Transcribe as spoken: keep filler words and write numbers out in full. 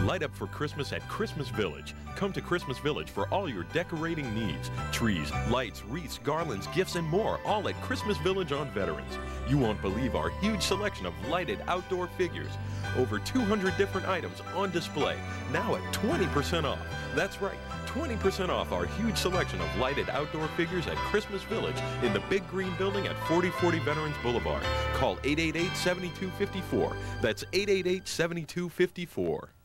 Light up for Christmas at Christmas Village. Come to Christmas Village for all your decorating needs. Trees, lights, wreaths, garlands, gifts, and more, all at Christmas Village on Veterans. You won't believe our huge selection of lighted outdoor figures. Over two hundred different items on display, now at twenty percent off. That's right, twenty percent off our huge selection of lighted outdoor figures at Christmas Village in the Big Green Building at forty forty Veterans Boulevard. Call eight eight eight, seven two five four. That's eight eight eight, seven two five four.